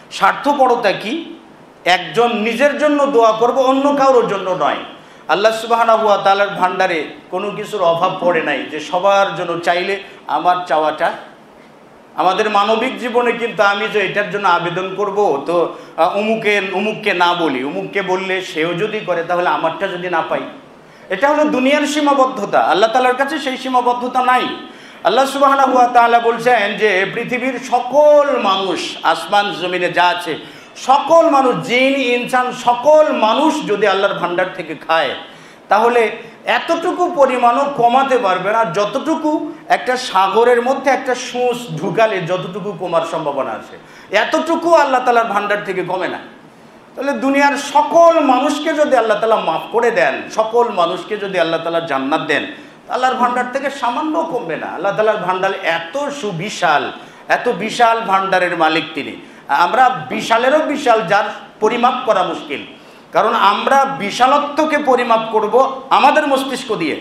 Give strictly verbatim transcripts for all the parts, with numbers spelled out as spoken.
স্বার্থপরতা কি? একজন নিজের জন্য দোয়া করব, অন্য কারোর জন্য নয়। আল্লাহ সুবহানাহু ওয়া তাআলার ভান্ডারে কোনো কিছুর অভাব পড়ে নাই যে সবার জন্য চাইলে আমার চাওয়াটা। আমাদের মানবিক জীবনে কিন্তু আমি যে এটার জন্য আবেদন করব তো অমুকে অমুককে না বলি, অমুককে বললে সেও যদি করে তাহলে আমারটা যদি না পাই, এটা হলো দুনিয়ার সীমাবদ্ধতা। আল্লাহ তাআলার কাছে সেই সীমাবদ্ধতা নাই। আল্লাহ সুবহানাহু ওয়া তাআলা বলছেন যে পৃথিবীর সকল মানুষ, আসমান জমিনে যা আছে সকল মানুষ, জিন ইনসান সকল মানুষ যদি আল্লাহর ভান্ডার থেকে খায় তাহলে এতটুকু পরিমাণও কমাতে পারবে না যতটুকু একটা সাগরের মধ্যে একটা সুঁচ ঢুকালে যতটুকু কমার সম্ভাবনা আছে, এতটুকু আল্লাহ তাআলার ভান্ডার থেকে কমে না। তাহলে দুনিয়ার সকল মানুষকে যদি আল্লাহ তাআলা মাফ করে দেন, সকল মানুষকে যদি আল্লাহ তাআলা জান্নাত দেন, আল্লাহর ভান্ডার থেকে সামান্য কমবে না। আল্লাহ তাআলার ভান্ডার এত সুবিশাল, এত বিশাল ভান্ডারের মালিক তিনি। আমরা বিশালেরও বিশাল, যার পরিমাপ করা মুশকিল। কারণ আমরা বিশালত্বকে পরিমাপ করব আমাদের মস্তিষ্ক দিয়ে,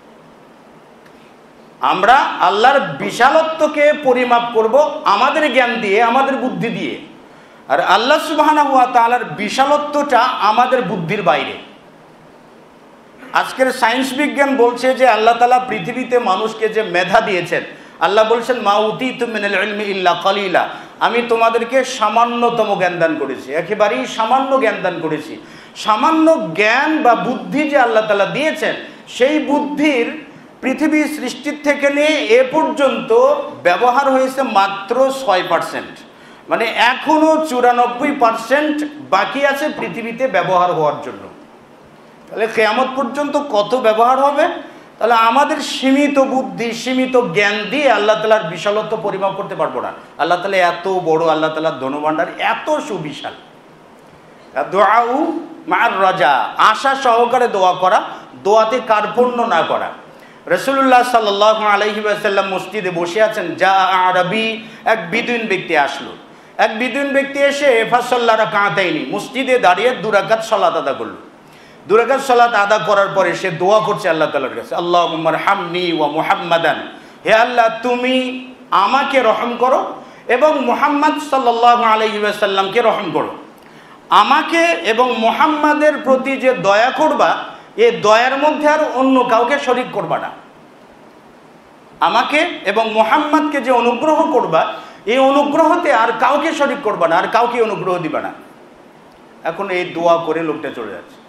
আমরা আল্লাহর বিশালত্বকে পরিমাপ করব আমাদের জ্ঞান দিয়ে, আমাদের বুদ্ধি দিয়ে। আর আল্লাহ সুবহানাহু ওয়া তাআলার বিশালত্বটা আমাদের বুদ্ধির বাইরে। আজকের সায়েন্স বিজ্ঞান বলছে যে আল্লাহ তাআলা পৃথিবীতে মানুষকে যে মেধা দিয়েছেন, আল্লাহ বলছেন মা উতীতু মিনাল ইলমি ইল্লা কালিলা, আমি তোমাদেরকে সামান্যতম জ্ঞান দান করেছি, একেবারেই সামান্য জ্ঞান দান করেছি। সামান্য জ্ঞান বা বুদ্ধি যে আল্লাহ তাআলা দিয়েছেন, সেই বুদ্ধির পৃথিবী সৃষ্টির থেকে নিয়ে এ পর্যন্ত ব্যবহার হয়েছে মাত্র ছয় পার্সেন্ট। মানে এখনো চুরানব্বই পার্সেন্ট বাকি আছে পৃথিবীতে ব্যবহার হওয়ার জন্য। তাহলে কিয়ামত পর্যন্ত কত ব্যবহার হবে? তাহলে আমাদের সীমিত বুদ্ধি, সীমিত জ্ঞান দিয়ে আল্লাহ তাআলার বিশালত্ব পরিমাপ করতে পারবো না। আল্লাহ তাআলা এত বড়, আল্লাহ তাআলার ধনভাণ্ডার এত সুবিশাল। দোয়াউ মা'আর রাজা, আশা সহকারে দোয়া করা, দোয়াতে কার্পণ্য না করা। রাসূলুল্লাহ সাল্লাল্লাহু আলাইহি ওয়াসাল্লাম মসজিদে বসে আছেন, যা আরবি, এক বিদুইন ব্যক্তি আসলো। এক বিদুইন ব্যক্তি এসে ফাসাল্লা রাকাতাইনি, মসজিদে দাঁড়িয়ে দু রাকাত সালাত আদা করলো। দু রাকাত সালাত আদা করার পরে সে দোয়া করছে আল্লাহ তাআলার কাছে, আল্লাহুম্মা রহামনি ওয়া মুহাম্মাদান, হে আল্লাহ তুমি আমাকে রহম করো এবং মুহাম্মদ সাল্লাল্লাহু আলাইহি ওয়াসাল্লামকে রহম করো। আমাকে এবং মুহাম্মাদের প্রতি যে দয়া করবা, এই দয়ার মধ্যে আর অন্য কাউকে শরীক করবা না। আমাকে এবং মুহাম্মাদকে যে অনুগ্রহ করবা, এই অনুগ্রহতে আর কাউকে শরীক করবা না, আর কাউকে অনুগ্রহ দিবা না। এখন এই দোয়া করে লোকটা চলে যাচ্ছে।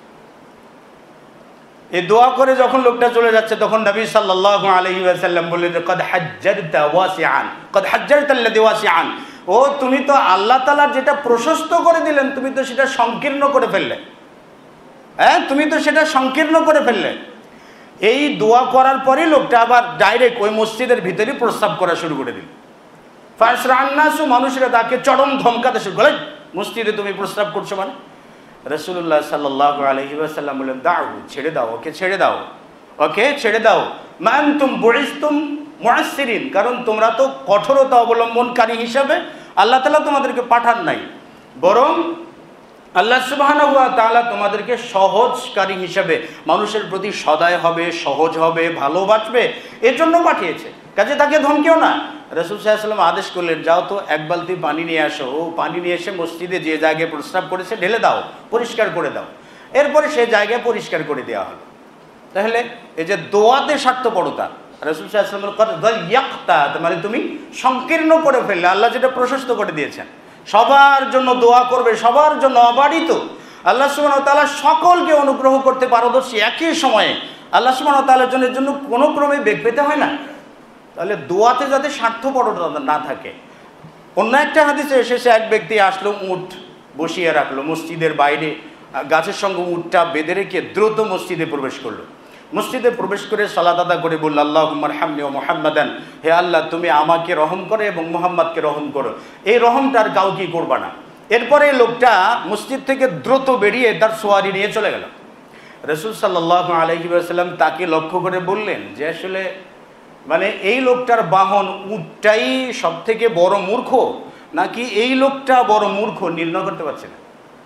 এই দোয়া করে যখন লোকটা চলে যাচ্ছে তখন নবী সাল্লাল্লাহু আলাইহি ওয়াসাল্লাম বললেন, কদ হাজ্জারতা ওয়াসিআন, কদ হাজ্জারতা আল্লাযী ওয়াসিআন, ও তুমি তো আল্লাহ তাআলা যেটা প্রশস্ত করে দিলেন তুমি তো সেটা সংকীর্ণ করে ফেললে। হ্যাঁ, তুমি তো সেটা সংকীর্ণ করে ফেললে। এই দোয়া করার পরে লোকটা আবার ডাইরেক্ট ওই মসজিদের ভিতরে প্রস্রাব করা শুরু করে দিল। ফাসরা'আন নাসু, মানুষরা তাকে চরম ধমকাতে শুরু করলেন, মসজিদে তুমি প্রস্রাব করছো মানে? রাসূলুল্লাহ সাল্লাল্লাহু আলাইহি ওয়াসাল্লাম বললেন, দাও, ছেড়ে দাও, ওকে ছেড়ে দাও, ওকে ছেড়ে দাও। মা আনতুম বুইসতুম মুআসসিরিন, কারণ তোমরা তো কঠোরতা অবলম্বনকারী হিসাবে আল্লাহ তাআলা তোমাদেরকে পাঠান নাই, বরং আল্লাহ সুবহানাহু ওয়া তাআলা তোমাদেরকে সহজকারী হিসাবে, মানুষের প্রতি সদয় হবে, সহজ হবে, ভালোবাসবে, এর জন্য পাঠিয়েছে। কাজে তাকে ধমকেও না। রাসূল সাল্লাল্লাহু আলাইহি ওয়াসাল্লাম আদেশ করলেন, যাও তো এক বালতি পানি নিয়ে আসো। ও পানি নিয়ে এসে মসজিদে যে জায়গায় প্রস্রাব করেছে ঢেলে দাও, পরিষ্কার করে দাও। এরপরে সে জায়গায় পরিষ্কার করে দেওয়া হলো। তাহলে এই যে দোয়াতে স্বার্থপরতা, রাসূল সাল্লাল্লাহু আলাইহি ওয়াসাল্লাম ইয়াক্তা, মানে তুমি সংকীর্ণ করে ফেললে। আল্লাহ যেটা প্রশস্ত করে দিয়েছেন, সবার জন্য দোয়া করবে, সবার জন্য অবারিত। আল্লাহ সুবহানাহু ওয়া তাআলা সকলকে অনুগ্রহ করতে পারদর্শী। একই সময়ে আল্লাহ সুবহানাহু ওয়া তাআলার জন্য কোনো ক্রমে বেগ পেতে হয় না। তাহলে দোয়াতে যাতে স্বার্থপরতা না থাকে। অন্য একটা হাদিসে এসেছে, এক ব্যক্তি আসলো, উট বসিয়ে রাখলো মসজিদের বাইরে, গাছের সঙ্গে উটটা বেঁধে রেখে দ্রুত মসজিদে প্রবেশ করলো। মসজিদে প্রবেশ করে সালাত আদা করে বলল, আল্লাহুম্মা রহামনি ওয়া মুহাম্মাদান, হে আল্লাহ তুমি আমাকে রহম করো এবং মুহাম্মাদকে রহম করো। এই রহমটা আর কাউকে করবা না। এরপরে লোকটা মসজিদ থেকে দ্রুত বেরিয়ে তার সোয়ারি নিয়ে চলে গেল। রাসূল সাল্লাল্লাহু আলাইহি ওয়াসাল্লাম তাকে লক্ষ্য করে বললেন যে আসলে মানে এই লোকটার বাহন উটটাই সব থেকে বড় মূর্খ, নাকি এই লোকটা বড় মূর্খ নির্ণয় করতে পারছে না।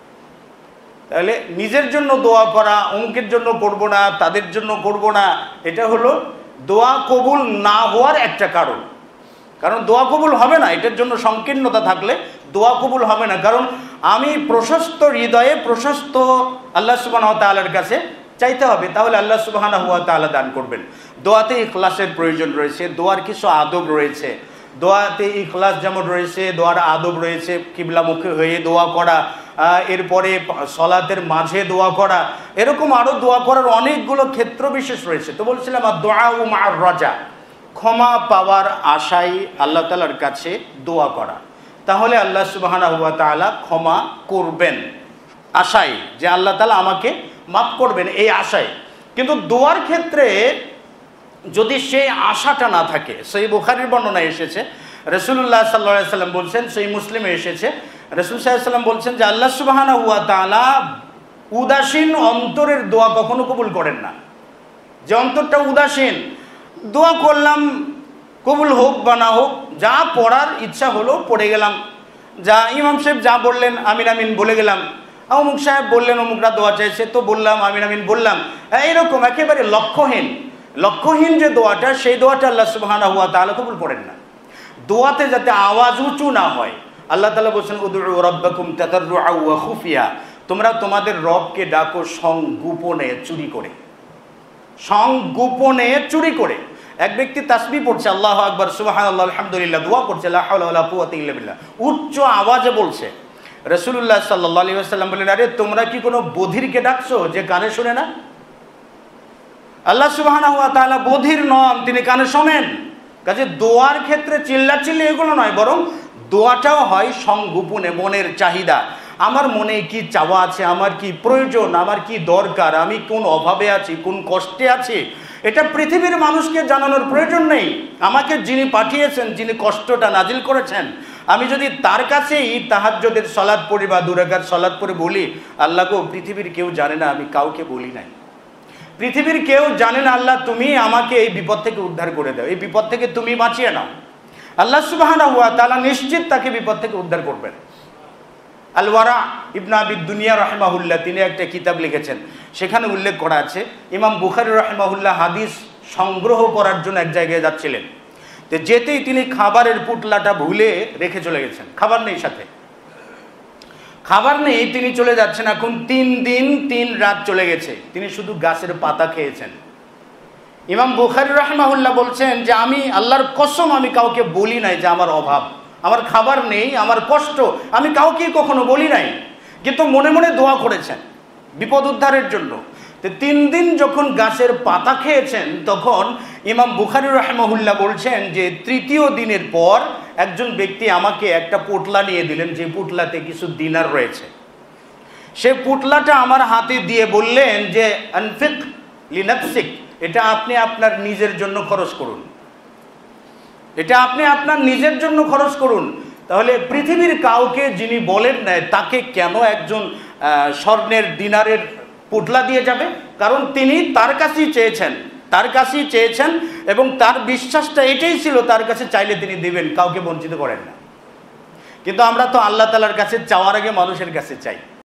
তাহলে নিজের জন্য দোয়া করা, অমুকের জন্য করব না, তাদের জন্য করব না, এটা হলো দোয়া কবুল না হওয়ার একটা কারণ। কারণ দোয়া কবুল হবে না, এটার জন্য সংকীর্ণতা থাকলে দোয়া কবুল হবে না। কারণ আমি প্রশস্ত হৃদয়ে প্রশস্ত আল্লাহ সুবহানাহু ওয়া তাআলার কাছে চাইতে হবে, তাহলে আল্লাহ সুবহানাহু ওয়া তাআলা দান করবেন। দোয়াতে ইখলাসের প্রয়োজন রয়েছে, দোয়ার কিছু আদব রয়েছে। দোয়াতে ইখলাস যেমন রয়েছে, দোয়ার আদব রয়েছে, কিবলামুখী হয়ে দোয়া করা, এরপরে সলাতের মাঝে দোয়া করা, এরকম আরও দোয়া করার অনেকগুলো ক্ষেত্র বিশেষ রয়েছে। তো বলছিলাম আর দোয়া ও মা'আর রাজা, ক্ষমা পাওয়ার আশায় আল্লাহ তাআলার কাছে দোয়া করা, তাহলে আল্লাহ সুবহানাহু ওয়া তাআলা ক্ষমা করবেন, আশায় যে আল্লাহ তাআলা আমাকে মাফ করবেন, এই আশায়। কিন্তু দোয়ার ক্ষেত্রে যদি সেই আশাটা না থাকে, সহিহ বুখারীর বর্ণনায় এসেছে, রাসূলুল্লাহ সাল্লাল্লাহু আলাইহি সাল্লাম বলছেন, সহিহ মুসলিমে এসেছে, রাসূল সাল্লাল্লাহু আলাইহি সাল্লাম বলছেন যে আল্লাহ সুবহানাহু ওয়া তাআলা উদাসীন অন্তরের দোয়া কখনো কবুল করেন না। যে অন্তরটা উদাসীন, দোয়া করলাম, কবুল হোক বা না হোক, যা পড়ার ইচ্ছা হলো পড়ে গেলাম, যা ইমাম সাহেব যা বললেন আমিন আমিন বলে গেলাম, অমুক সাহেব বললেন অমুকরা দোয়া চাইছে তো বললাম আমিন আমিন বললাম, এইরকম একেবারে লক্ষ্যহীন লক্ষ্যহীন যে দোয়াটা, সেই দোয়াটা আল্লাহ সুবহানাহু ওয়া তাআলা কবুল করেন না। দোয়াতে যাতে আওয়াজ উঁচু না হয়, আল্লাহ তাআলা বলছেন উদউ রাব্বাকুম তাদাররুআ ওয়া খুফিয়া, তোমরা তোমাদের রবকে ডাকো সংগোপনে, চুরি করে, সংগোপনে চুরি করে। এক ব্যক্তি তাসবিহ পড়ছে, আল্লাহু আকবার, সুবহানাল্লাহ, আলহামদুলিল্লাহ, দোয়া করছে, লা হাওলা ওয়ালা কুওয়াতা ইল্লা বিল্লাহ, উচ্চ আওয়াজে বলছে। রাসূলুল্লাহ সাল্লাল্লাহু আলাইহি ওয়াসাল্লাম বললেন, আরে তোমরা কি কোনো বধিরকে ডাকছো যে কানে শুনে না? আল্লাহ সুবহানাহু ওয়া তাআলা বধির নন, তিনি কানে শোনেন। কাজে দোয়ার ক্ষেত্রে চিল্লাচিল্লি এগুলো নয়, বরং দোয়াটাও হয় সংগোপনে, মনের চাহিদা, আমার মনে কি চাওয়া আছে, আমার কি প্রয়োজন, আমার কি দরকার, আমি কোন অভাবে আছি, কোন কষ্টে আছি, এটা পৃথিবীর মানুষকে জানানোর প্রয়োজন নেই। আমাকে যিনি পাঠিয়েছেন, যিনি কষ্টটা নাজিল করেছেন, আমি যদি তার কাছেই তাহাজ্জুদের সালাত পড়ি বা দুই রাকাত সালাত পড়ে বলি, আল্লাহ গো পৃথিবীর কেউ জানে না, আমি কাউকে বলি নাই, পৃথিবীর কেউ জানে না, আল্লাহ তুমি আমাকে এই বিপদ থেকে উদ্ধার করে দাও, এই বিপদ থেকে তুমি বাঁচিয়ে নাও, আল্লাহ সুবহানাহু ওয়া তাআলা নিশ্চিত তাকে বিপদ থেকে উদ্ধার করবেন। আল ওয়ারা ইবনে আবি দুনিয়া রাহিমাহুল্লাহ, তিনি একটা কিতাব লিখেছেন, সেখানে উল্লেখ করা আছে ইমাম বুখারী রাহিমাহুল্লাহ হাদিস সংগ্রহ করার জন্য এক জায়গায় যাচ্ছিলেন, তো যেতেই তিনি খাবারের পুটলাটা ভুলে রেখে চলে গেছেন, খাবার নেই সাথে, খাবার নেই, তিনি চলে যাচ্ছেন। এখন তিন দিন তিন রাত চলে গেছে, তিনি শুধু গাছের পাতা খেয়েছেন। ইমাম বুখারী রাহিমাহুল্লাহ বলছেন যে আমি আল্লাহর কসম আমি কাউকে বলি নাই যে আমার অভাব, আমার খাবার নেই, আমার কষ্ট, আমি কাউকে কখনো বলি নাই, কিন্তু মনে মনে দোয়া করেছেন বিপদ উদ্ধারের জন্য। তো তিন দিন যখন গাছের পাতা খেয়েছেন, তখন ইমাম বুখারী রাহিমাহুল্লাহ বলছেন যে তৃতীয় দিনের পর একজন ব্যক্তি আমাকে একটা পুটলা নিয়ে দিলেন, যে পুটলাতে কিছু দিনার রয়েছে। সে পুটলাটা আমার হাতে দিয়ে বললেন যে আনফিক লিনাফসিক, এটা আপনি আপনার নিজের জন্য খরচ করুন, এটা আপনি আপনার নিজের জন্য খরচ করুন। তাহলে পৃথিবীর কাউকে যিনি বলেন না, তাকে কেন একজন স্বর্ণের দিনারের পুটলা দিয়ে যাবে? কারণ তিনি তার কাছেই চেয়েছেন, তার কাছেই চেয়েছেন এবং তার বিশ্বাসটা এটাই ছিল, তার কাছে চাইলে তিনি দিবেন, কাউকে বঞ্চিত করেন না। কিন্তু আমরা তো আল্লাহ তাআলার কাছে চাওয়ার আগে মানুষের কাছে চাই।